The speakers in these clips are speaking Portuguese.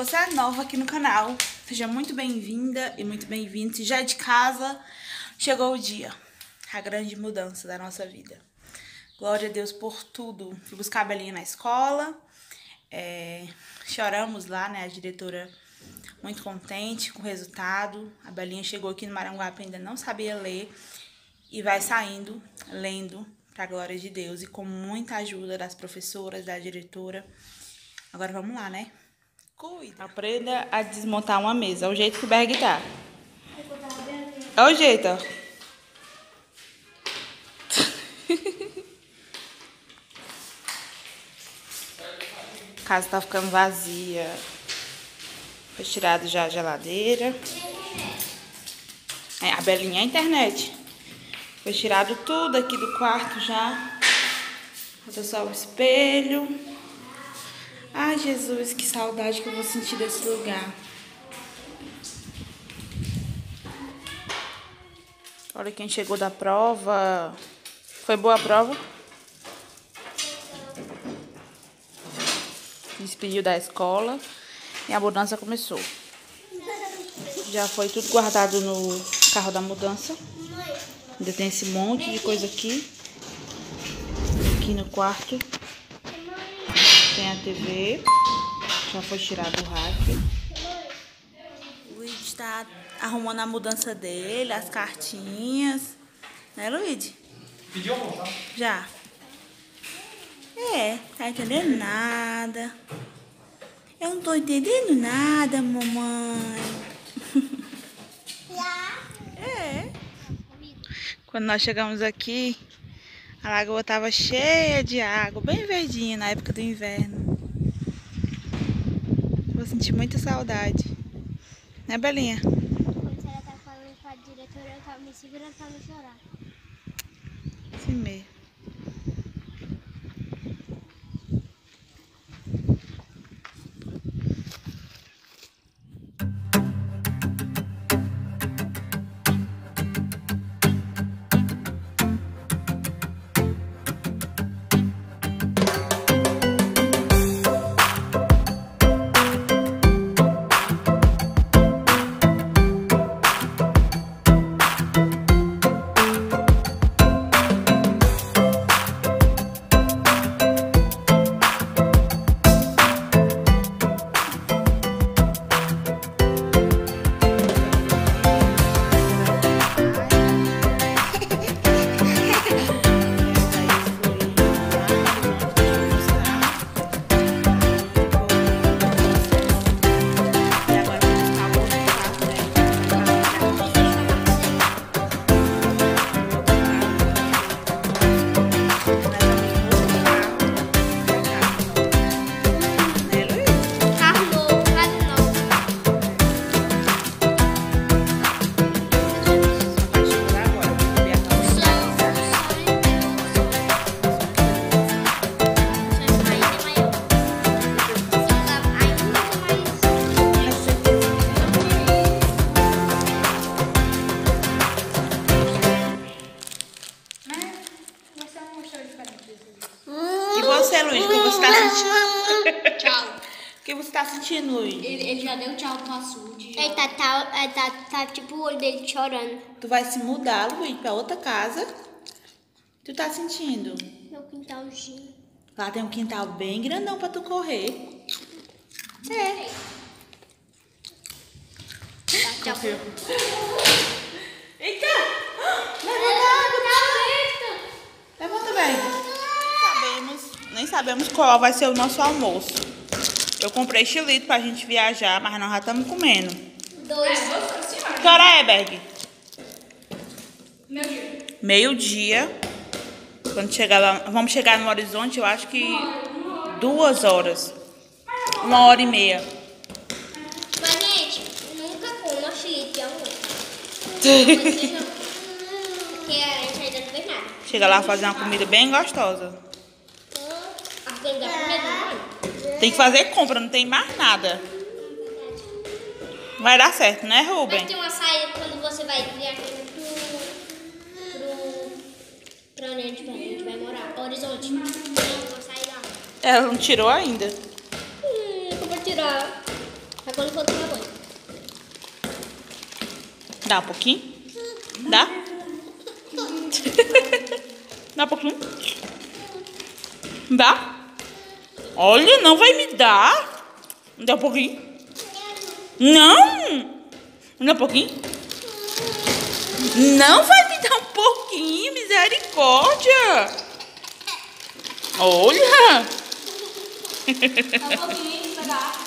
você é nova aqui no canal, seja muito bem-vinda e muito bem-vindo. Se já é de casa, chegou o dia, a grande mudança da nossa vida. Glória a Deus por tudo. Fui buscar a Belinha na escola, choramos lá, né? A diretora muito contente com o resultado. A Belinha chegou aqui no Maranguape, ainda não sabia ler e vai saindo lendo para a glória de Deus e com muita ajuda das professoras, da diretora. Agora vamos lá, né? Cuida. Aprenda a desmontar uma mesa. É o jeito que o Berg tá. É o jeito, ó. A casa tá ficando vazia. Foi tirado já a geladeira. A Belinha é a internet. Foi tirado tudo aqui do quarto já. Falta só o espelho. Ai, Jesus, que saudade que eu vou sentir desse lugar. Olha quem chegou da prova. Foi boa a prova? Despediu da escola e a mudança começou. Já foi tudo guardado no carro da mudança. Ainda tem esse monte de coisa aqui. Aqui no quarto tem a TV. Já foi tirado o rádio. O Luigi está arrumando a mudança dele, as cartinhas. Né, Luigi? Pediu almoço? Já. Tá entendendo nada. Eu não tô entendendo nada, mamãe. Quando nós chegamos aqui, a lagoa tava cheia de água, bem verdinha na época do inverno. Vou sentir muita saudade. Né, Belinha? Quando ela tá falando com a diretora, eu tava me segurando pra não chorar. Assim mesmo. E você, Luiz, o que você tá sentindo? Tchau. O que você tá sentindo, Luiz? Ele já deu tchau pro açude. Ele tá tipo o olho dele chorando. Tu vai se mudar, Luiz, pra outra casa. Tu tá sentindo? Meu quintalzinho. Lá tem um quintal bem grandão pra tu correr. Tchau. Eita! Levanta água! Levanta bem. Nem sabemos qual vai ser o nosso almoço. Eu comprei chilito pra gente viajar, mas nós já estamos comendo. 2. Que hora é, Berg? Meio-dia. Meio-dia. Quando chegar lá, vamos chegar no Horizonte, eu acho que 2 horas. 1h30. Mas, gente, nunca coma chilito de almoço. Porque a gente ainda não fez nada. Chega lá fazer uma comida bem gostosa. Tem que fazer compra, não tem mais nada. Vai dar certo, né, Rubem? Vai ter uma saída quando você vai viajar pra onde a gente vai morar. Horizonte. Tem uma saída lá. Ela não tirou ainda. Eu vou tirar. Agora eu vou tomar banho. Dá um pouquinho? Dá? Dá um pouquinho? Dá? Olha, não vai me dar? Dá um pouquinho? Não! Dá um pouquinho? Não vai me dar um pouquinho, misericórdia! Olha! Dá um pouquinho, vai dar.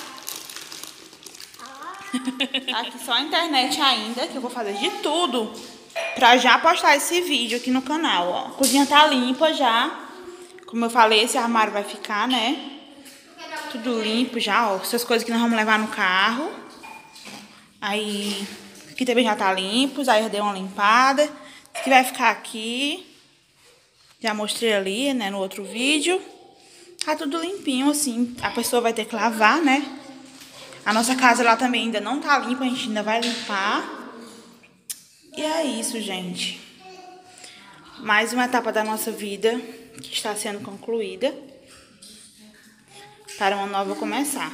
Tá aqui só a internet ainda, que eu vou fazer de tudo pra já postar esse vídeo aqui no canal, ó. A cozinha tá limpa já. Como eu falei, esse armário vai ficar, né? Tudo limpo já, ó. Essas coisas que nós vamos levar no carro. Aí, aqui também já tá limpo, aí eu dei uma limpada. Isso que vai ficar aqui. Já mostrei ali, né, no outro vídeo. Tá tudo limpinho, assim. A pessoa vai ter que lavar, né? A nossa casa lá também ainda não tá limpa, a gente ainda vai limpar. E é isso, gente. Mais uma etapa da nossa vida que está sendo concluída para uma nova começar.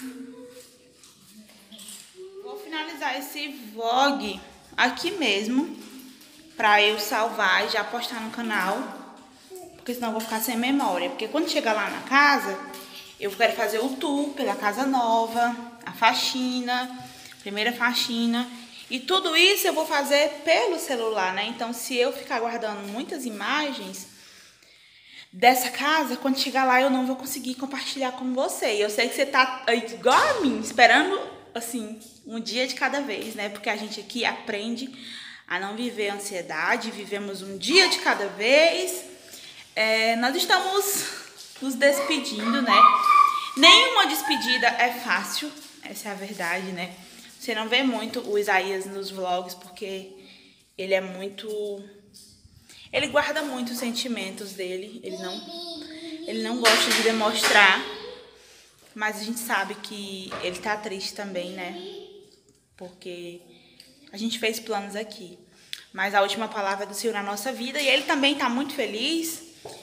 Vou finalizar esse vlog aqui mesmo para eu salvar e já postar no canal, porque senão eu vou ficar sem memória. Porque quando chegar lá na casa, eu quero fazer o tour pela casa nova, a faxina, primeira faxina. E tudo isso eu vou fazer pelo celular, né? Então, se eu ficar guardando muitas imagens dessa casa, quando chegar lá eu não vou conseguir compartilhar com você. E eu sei que você tá igual a mim, esperando, assim, um dia de cada vez, né? Porque a gente aqui aprende a não viver ansiedade, vivemos um dia de cada vez. Nós estamos nos despedindo, né? Nenhuma despedida é fácil, essa é a verdade, né? Você não vê muito o Isaías nos vlogs, porque ele é muito... Ele guarda muito os sentimentos dele, ele não gosta de demonstrar, mas a gente sabe que ele tá triste também, né? Porque a gente fez planos aqui. Mas a última palavra é do Senhor na nossa vida, e ele também tá muito feliz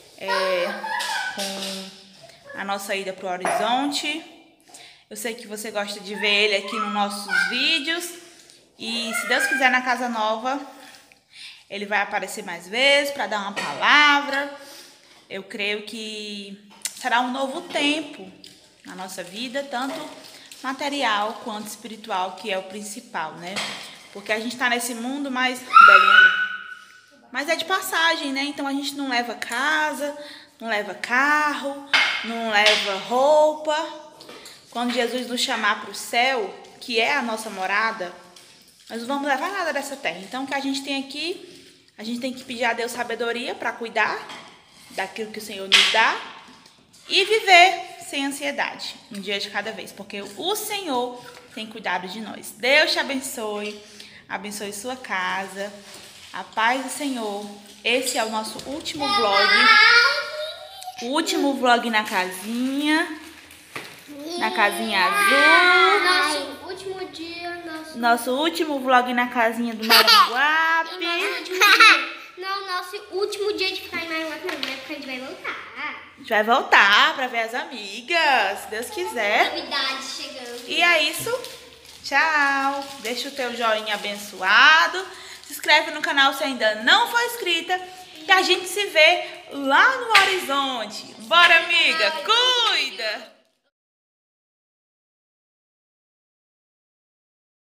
com a nossa ida pro Horizonte. Eu sei que você gosta de ver ele aqui nos nossos vídeos. E se Deus quiser, na casa nova, ele vai aparecer mais vezes para dar uma palavra. Eu creio que será um novo tempo na nossa vida, tanto material quanto espiritual, que é o principal, né? Porque a gente tá nesse mundo mais... Mas é de passagem, né? Então a gente não leva casa, não leva carro, não leva roupa. Quando Jesus nos chamar para o céu, que é a nossa morada, nós não vamos levar nada dessa terra. Então, o que a gente tem aqui, a gente tem que pedir a Deus sabedoria para cuidar daquilo que o Senhor nos dá e viver sem ansiedade, um dia de cada vez, porque o Senhor tem cuidado de nós. Deus te abençoe, abençoe sua casa, a paz do Senhor. Esse é o nosso último vlog, o último vlog na casinha. Na casinha azul. Nosso último dia. Nosso último vlog na casinha do Maranguape. Não, nosso último dia de ficar em Maranguape não, né? Porque a gente vai voltar. A gente vai voltar pra ver as amigas, se Deus quiser. Novidades chegando. E é isso. Tchau. Deixa o teu joinha abençoado. Se inscreve no canal se ainda não for inscrita. E a gente se vê lá no Horizonte. Bora, amiga. Cuida.